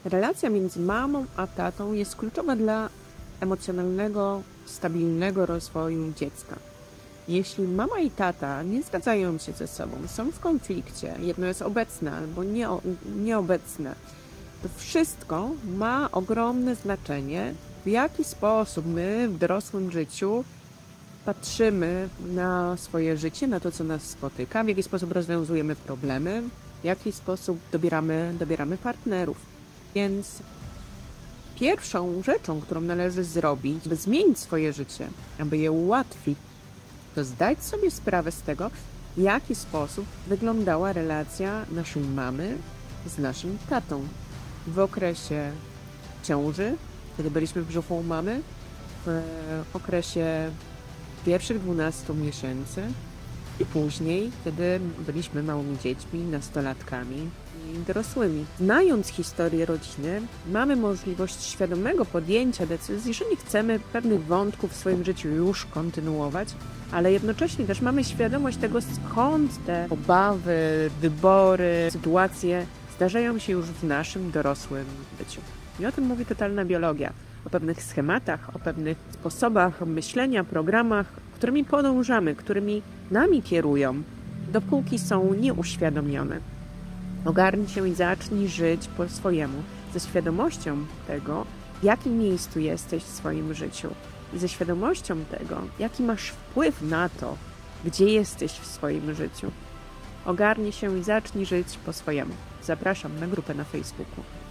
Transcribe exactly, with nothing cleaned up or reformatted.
Relacja między mamą a tatą jest kluczowa dla emocjonalnego, stabilnego rozwoju dziecka. Jeśli mama i tata nie zgadzają się ze sobą, są w konflikcie, jedno jest obecne albo nie, nieobecne, to wszystko ma ogromne znaczenie, w jaki sposób my w dorosłym życiu patrzymy na swoje życie, na to, co nas spotyka, w jaki sposób rozwiązujemy problemy, w jaki sposób dobieramy, dobieramy partnerów. Więc pierwszą rzeczą, którą należy zrobić, by zmienić swoje życie, aby je ułatwić, to zdać sobie sprawę z tego, w jaki sposób wyglądała relacja naszej mamy z naszym tatą. W okresie ciąży, kiedy byliśmy w brzuchu u mamy, w okresie pierwszych dwunastu miesięcy i później, kiedy byliśmy małymi dziećmi, nastolatkami i dorosłymi. Znając historię rodziny, mamy możliwość świadomego podjęcia decyzji, że nie chcemy pewnych wątków w swoim życiu już kontynuować, ale jednocześnie też mamy świadomość tego, skąd te obawy, wybory, sytuacje zdarzają się już w naszym dorosłym życiu. I o tym mówi totalna biologia. O pewnych schematach, o pewnych sposobach myślenia, programach, którymi podążamy, którymi nami kierują, dopóki są nieuświadomione. Ogarnij się i zacznij żyć po swojemu, ze świadomością tego, w jakim miejscu jesteś w swoim życiu i ze świadomością tego, jaki masz wpływ na to, gdzie jesteś w swoim życiu. Ogarnij się i zacznij żyć po swojemu. Zapraszam na grupę na Facebooku.